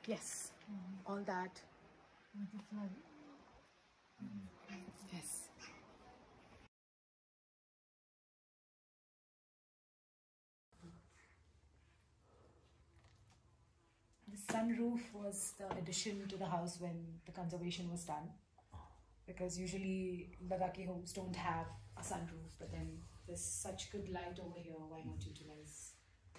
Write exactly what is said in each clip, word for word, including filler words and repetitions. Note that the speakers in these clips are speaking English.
Yes, mm-hmm. all that. With the flood. Mm-hmm. Yes. The sunroof was the addition to the house when the conservation was done. Because usually Ladakhi homes don't have a sunroof, but then there's such good light over here, why not utilize?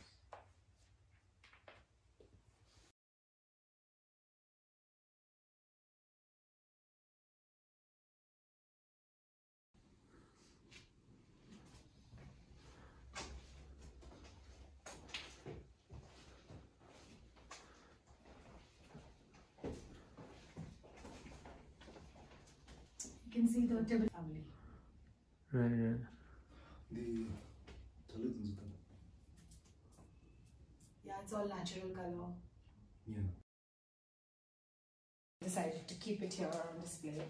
You can see the Tibet family. Right, right. The Yeah, it's all natural color. Yeah. Decided to keep it here on display.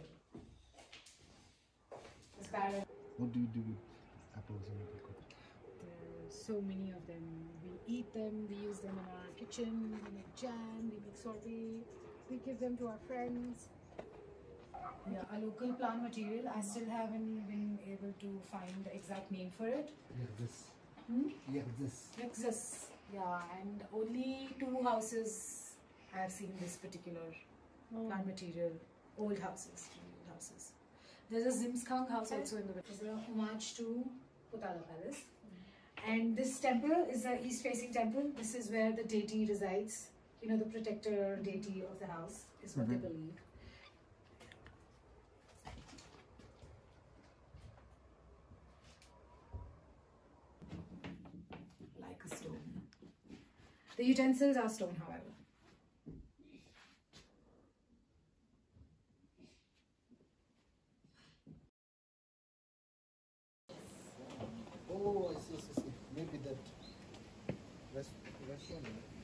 This parrot. What do you do with apples and apricot? There's so many of them. We eat them, we use them in our kitchen, we make jam, we make sorbet, we give them to our friends. Yeah, a local plant material. I still haven't been able to find the exact name for it. Yeah, this. Hmm? Yeah, this. Exists. Yeah, and only two houses I have seen this particular oh. plant material. Old houses, old houses. There's a Zimskang house also in the village. It's a homage to Potala Palace. Mm-hmm. And this temple is the east-facing temple. This is where the deity resides. You know, the protector deity of the house is what mm-hmm. they believe. Like a stone. The utensils are stone, however. Oh, I see, I see. Maybe that rest, restaurant.